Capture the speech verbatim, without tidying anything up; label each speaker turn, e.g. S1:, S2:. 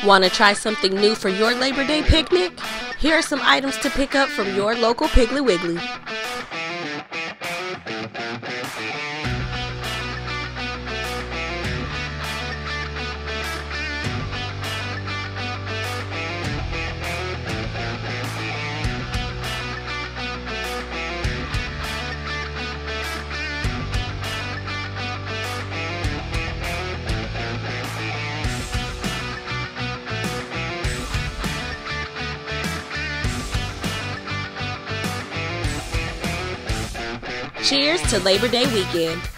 S1: Want to try something new for your Labor Day picnic? Here are some items to pick up from your local Piggly Wiggly. Cheers to Labor Day weekend.